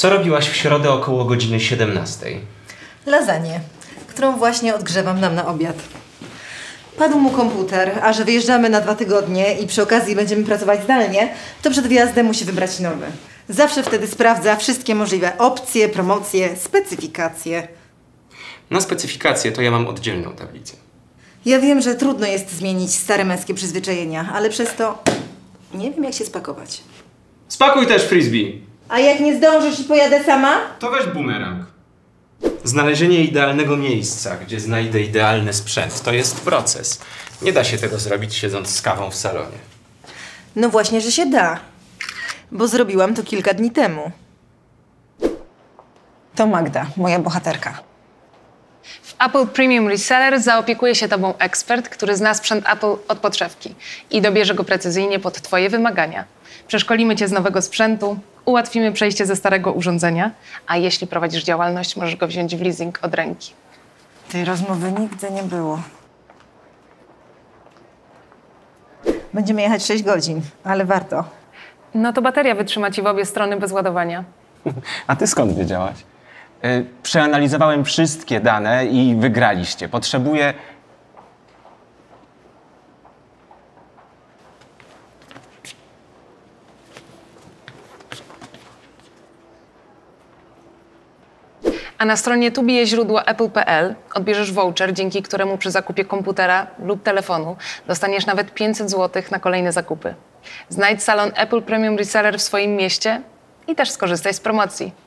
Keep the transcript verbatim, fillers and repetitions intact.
Co robiłaś w środę około godziny siedemnastej? Lasagne, którą właśnie odgrzewam nam na obiad. Padł mu komputer, a że wyjeżdżamy na dwa tygodnie i przy okazji będziemy pracować zdalnie, to przed wyjazdem musi wybrać nowy. Zawsze wtedy sprawdza wszystkie możliwe opcje, promocje, specyfikacje. Na specyfikację to ja mam oddzielną tablicę. Ja wiem, że trudno jest zmienić stare męskie przyzwyczajenia, ale przez to nie wiem, jak się spakować. Spakuj też frisbee! A jak nie zdążysz i pojadę sama? To weź bumerang. Znalezienie idealnego miejsca, gdzie znajdę idealny sprzęt, to jest proces. Nie da się tego zrobić siedząc z kawą w salonie. No właśnie, że się da. Bo zrobiłam to kilka dni temu. To Magda, moja bohaterka. W Apple Premium Reseller zaopiekuje się tobą ekspert, który zna sprzęt Apple od podszewki i dobierze go precyzyjnie pod twoje wymagania. Przeszkolimy cię z nowego sprzętu, ułatwimy przejście ze starego urządzenia, a jeśli prowadzisz działalność, możesz go wziąć w leasing od ręki. Tej rozmowy nigdy nie było. Będziemy jechać sześć godzin, ale warto. No to bateria wytrzyma ci w obie strony bez ładowania. A ty skąd wiedziałaś? Yy, przeanalizowałem wszystkie dane i wygraliście. Potrzebuję... A na stronie tu bije źródło apple kropka p l odbierzesz voucher, dzięki któremu przy zakupie komputera lub telefonu dostaniesz nawet pięćset złotych na kolejne zakupy. Znajdź salon Apple Premium Reseller w swoim mieście i też skorzystaj z promocji.